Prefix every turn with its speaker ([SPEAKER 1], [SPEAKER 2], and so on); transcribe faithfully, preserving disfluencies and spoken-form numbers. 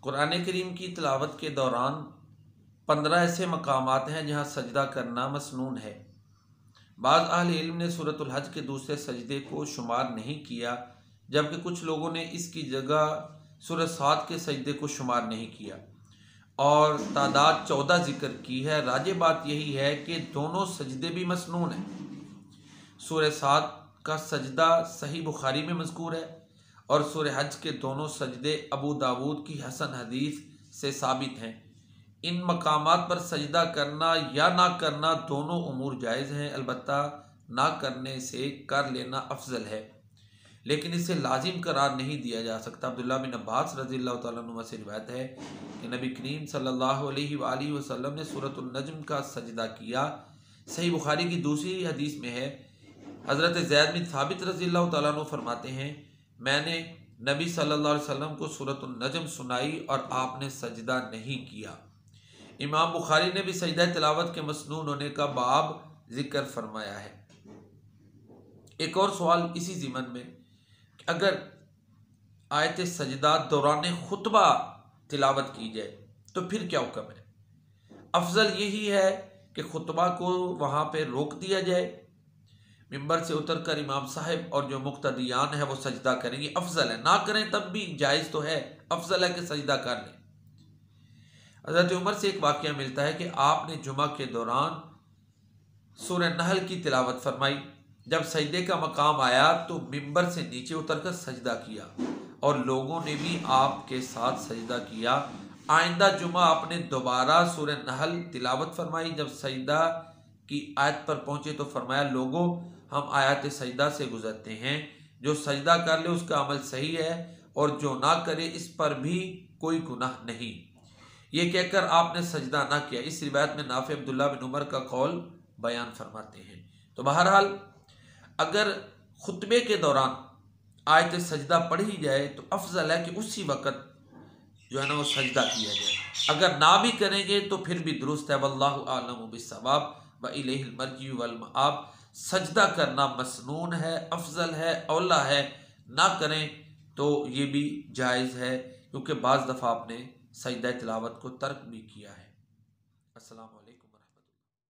[SPEAKER 1] कुरान करीम की तिलावत के दौरान पंद्रह ऐसे मकामात हैं जहाँ सजदा करना मसनून है। बाज़ अहले इल्म ने सूरतुल हज के दूसरे सजदे को शुमार नहीं किया, जबकि कुछ लोगों ने इसकी जगह सूरत सात के सजदे को शुमार नहीं किया और तादाद चौदह जिक्र की है। राजे बात यही है कि दोनों सजदे भी मसनून हैं। सूरह सात का सजदा सही बुखारी में मज़कूर है और सूरह हज के दोनों सजदे अबू दाऊद की हसन हदीस से साबित हैं। इन मकामात पर सजदा करना या ना करना दोनों उमूर जायज़ हैं, अलबत्ता ना करने से कर लेना अफजल है, लेकिन इसे लाजिम करार नहीं दिया जा सकता। अब्दुल्लाह बिन अब्बास रज़ियल्लाहु तआला अन्हुमा से रिवायत है कि नबी करीम सल्लल्लाहु अलैहि वालैहि वसल्लम ने सूरतुन नज्म का सजदा किया। सही बुखारी की दूसरी हदीस में है, हज़रत ज़ैद बिन साबित रज़ियल्लाहु तआला अन्हु फरमाते हैं, मैंने नबी सल्लल्लाहु अलैहि वसल्लम को सूरतुन नज्म सुनाई और आपने सजदा नहीं किया। इमाम बुखारी ने भी सजदा तिलावत के मसनून होने का बाब जिक्र फरमाया है। एक और सवाल इसी ज़िमन में, अगर आयत सजदा दौरान खुतबा तिलावत की जाए तो फिर क्या हुक्म है? अफजल यही है कि खुतबा को वहाँ पे रोक दिया जाए, मिंबर से उतर कर इमाम साहब और जो मुक्तदियान है वो सजदा करेंगे, अफजल है। ना करें तब भी जायज़ तो है, अफजल है कि सजदा कर लें। हज़रत उमर से एक वाक़या मिलता है कि आपने जुमा के दौरान सूरह नहल की तिलावत फरमाई। जब सजदे का मकाम आया तो मिंबर से नीचे उतरकर सजदा किया और लोगों ने भी आपके साथ सजदा किया। आइंदा जुमा आपने दोबारा सूरह नहल तिलावत फरमाई। जब सजदा की आयत पर पहुंचे तो फरमाया, लोगों हम आयत सजदा से गुजरते हैं, जो सजदा कर ले उसका अमल सही है और जो ना करे इस पर भी कोई गुनाह नहीं। ये कहकर आपने सजदा ना किया। इस रिवायत में नाफे अब्दुल्ला बिन उमर का कौल बयान फरमाते हैं। तो बहरहाल अगर खुतबे के दौरान आयत सजदा पढ़ी जाए तो अफजल है कि उसी वक़्त जो है ना वो सजदा किया जाए। अगर ना भी करेंगे तो फिर भी दुरुस्त है। वल्लाहु आलमु बिस्सवाब व इलैहिल मर्जिउ वल मआब। सजदा करना मसनून है, अफजल है, औला है। ना करें तो ये भी जायज़ है, क्योंकि बाज़ दफ़ा आपने सजदा तिलावत को तर्क भी किया है। अस्सलाम वालेकुम।